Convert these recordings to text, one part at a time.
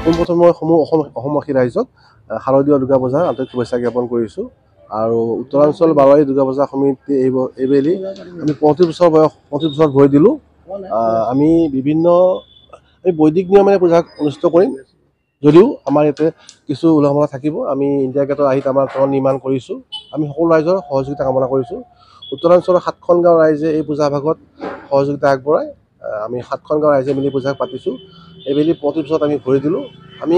পোনপ্ৰথমে মই অসমবাসী ৰাইজক শাৰদীয় দুৰ্গা পূজাৰ আন্তৰিক শুভেচ্ছা জ্ঞাপন কৰিছোঁ। আৰু উত্তৰাঞ্চল বাৰৱাৰী দুৰ্গা পূজা সমিতি এইবেলি আমি 35 বছৰ ভৰি দিলোঁ। আমি বিভিন্ন বৈদিক নিয়মেৰে পূজা অনুষ্ঠিত কৰিম, যদিও আমাৰ ইয়াতে কিছু উলংঘনা থাকিব। আমি ইণ্ডিয়া গেটৰ আহিত আমাৰ তল নিৰ্মাণ কৰিছোঁ। আমি সকলো ৰাইজৰ সহযোগিতা কামনা কৰিছোঁ। উত্তৰাঞ্চলৰ 7খন গাঁও ৰাইজে এই পূজা ভাগত সহযোগিতা আগবঢ়ায়। আমি 7খন গাঁও ৰাইজে মিলি পূজা পাতিছোঁ। এইবেলি 35 বছৰত আমি ভৰি দিলোঁ। আমি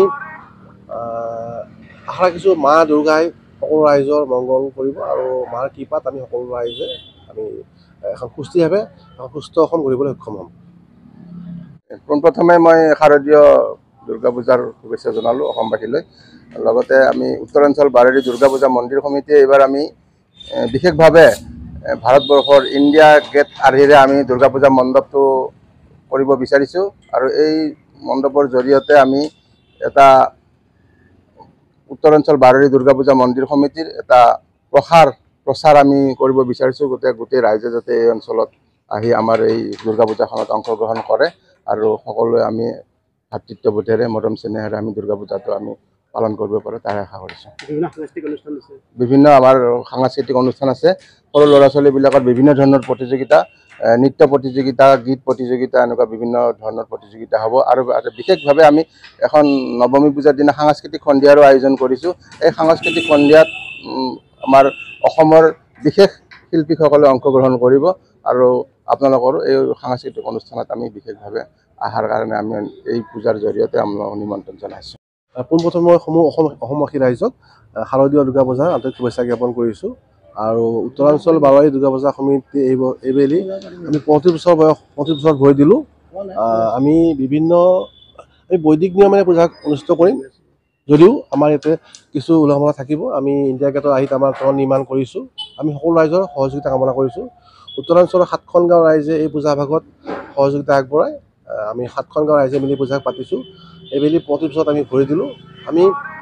আশা ৰাখিছোঁ মা দুৰ্গাই সকলো ৰাইজৰ মংগল কৰিব আৰু মাৰ কৃপাত আমি সকলো ৰাইজে আমি এখন সুস্থিৰভাৱে সুস্থ অসম গঢ়িবলৈ সক্ষম হ'ম। পোনপ্ৰথমে মই শাৰদীয় দুৰ্গা পূজাৰ শুভেচ্ছা জনালোঁ অসমবাসীলৈ। লগতে আমি উত্তৰাঞ্চল বাৰৱাৰী দুৰ্গা পূজা মন্দিৰ সমিতিয়ে এইবাৰ আমি বিশেষভাৱে ভাৰতবৰ্ষৰ ইণ্ডিয়া গেট আৰ্হিৰে আমি দুৰ্গা পূজা মণ্ডপটো কৰিব বিচাৰিছোঁ। আৰু এই মণ্ডপৰ জৰিয়তে আমি এটা উত্তৰাঞ্চল বাৰৱাৰী দুৰ্গা পূজা মন্দিৰ সমিতিৰ এটা প্ৰচাৰ আমি কৰিব বিচাৰিছোঁ। গোটেই ৰাইজে যাতে এই অঞ্চলত আহি আমাৰ এই দুৰ্গা পূজাখনত অংশগ্ৰহণ কৰে আৰু সকলোৱে আমি ভাতৃত্ববোধেৰে মৰম চেনেহেৰে আমি দুৰ্গা পূজাটো আমি পালন কৰিব পাৰোঁ তাৰে আশা কৰিছোঁ। বিভিন্ন আমাৰ সাংস্কৃতিক অনুষ্ঠান আছে। সৰু ল'ৰা ছোৱালীবিলাকৰ বিভিন্ন ধৰণৰ প্ৰতিযোগিতা, নৃত্য প্ৰতিযোগিতা, গীত প্ৰতিযোগিতা, এনেকুৱা বিভিন্ন ধৰণৰ প্ৰতিযোগিতা হ'ব। আৰু বিশেষভাৱে আমি এখন নৱমী পূজাৰ দিনা সাংস্কৃতিক সন্ধিয়াৰো আয়োজন কৰিছোঁ। এই সাংস্কৃতিক সন্ধিয়াত আমাৰ অসমৰ বিশেষ শিল্পীসকলে অংশগ্ৰহণ কৰিব আৰু আপোনালোকৰো এই সাংস্কৃতিক অনুষ্ঠানত আমি বিশেষভাৱে অহাৰ কাৰণে আমি এই পূজাৰ জৰিয়তে আপোনালোকক নিমন্ত্ৰণ জনাইছোঁ। পোনপ্ৰথমে মই অসমবাসী ৰাইজক শাৰদীয় দুৰ্গা পূজাৰ আন্তৰিক শুভেচ্ছা জ্ঞাপন কৰিছোঁ। আৰু উত্তৰাঞ্চল বাৰৱাৰী দুৰ্গা পূজা সমিতি এইবেলি আমি 35 বছৰত ভৰি দিলোঁ। আমি বিভিন্ন বৈদিক নিয়মেৰে পূজা অনুষ্ঠিত কৰিম, যদিও আমাৰ ইয়াতে কিছু উলংঘনা থাকিব। আমি ইণ্ডিয়া গেটৰ আহিত আমাৰ তল নিৰ্মাণ কৰিছোঁ। আমি সকলো ৰাইজৰ সহযোগিতা কামনা কৰিছোঁ। উত্তৰাঞ্চলৰ 7খন গাঁও ৰাইজে এই পূজা ভাগত সহযোগিতা আগবঢ়ায়। আমি 7খন গাঁও ৰাইজে মিলি পূজা পাতিছোঁ। এইবেলি 35 বছৰত আমি ভৰি দিলোঁ। আমি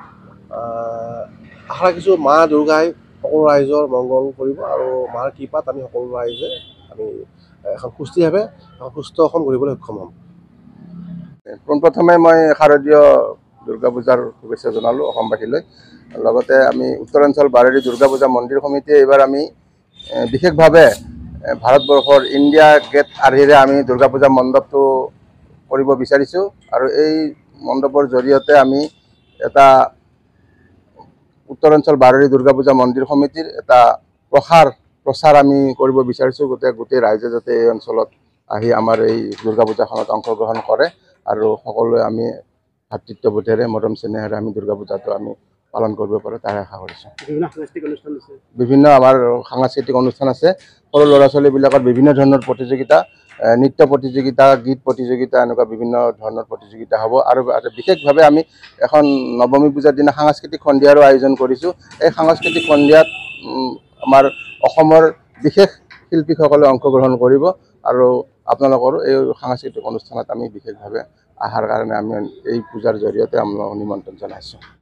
আশা ৰাখিছোঁ মা দুৰ্গাই সকলো ৰাইজৰ মংগল কৰিব আৰু মাৰ কৃপাত আমি সকলো ৰাইজে আমি এখন সুস্থিৰভাৱে সুস্থ অসম গঢ়িবলৈ সক্ষম হ'ম। পোনপ্ৰথমে মই শাৰদীয় দুৰ্গা পূজাৰ শুভেচ্ছা জনালোঁ অসমবাসীলৈ। লগতে আমি উত্তৰাঞ্চল বাৰৱাৰী দুৰ্গা পূজা মন্দিৰ সমিতিয়ে এইবাৰ আমি বিশেষভাৱে ভাৰতবৰ্ষৰ ইণ্ডিয়া গেট আৰ্হিৰে আমি দুৰ্গা পূজা মণ্ডপটো কৰিব বিচাৰিছোঁ। আৰু এই মণ্ডপৰ জৰিয়তে আমি এটা উত্তৰাঞ্চল বাৰৱাৰী দুৰ্গা পূজা মন্দিৰ সমিতিৰ এটা প্ৰচাৰ আমি কৰিব বিচাৰিছোঁ। গোটেই ৰাইজে যাতে এই অঞ্চলত আহি আমাৰ এই দুৰ্গা পূজাখনত অংশগ্ৰহণ কৰে আৰু সকলোৱে আমি ভাতৃত্ববোধেৰে মৰম চেনেহেৰে আমি দুৰ্গা পূজাটো আমি পালন কৰিব পাৰোঁ তাৰে আশা কৰিছোঁ। বিভিন্ন আমাৰ সাংস্কৃতিক অনুষ্ঠান আছে। সৰু ল'ৰা ছোৱালীবিলাকৰ বিভিন্ন ধৰণৰ প্ৰতিযোগিতা, নৃত্য প্ৰতিযোগিতা, গীত প্ৰতিযোগিতা, এনেকুৱা বিভিন্ন ধৰণৰ প্ৰতিযোগিতা হ'ব। আৰু বিশেষভাৱে আমি এখন নৱমী পূজাৰ দিনা সাংস্কৃতিক সন্ধিয়াৰো আয়োজন কৰিছোঁ। এই সাংস্কৃতিক সন্ধিয়াত আমাৰ অসমৰ বিশেষ শিল্পীসকলে অংশগ্ৰহণ কৰিব আৰু আপোনালোকৰো এই সাংস্কৃতিক অনুষ্ঠানত আমি বিশেষভাৱে অহাৰ কাৰণে আমি এই পূজাৰ জৰিয়তে আপোনালোকক নিমন্ত্ৰণ জনাইছোঁ।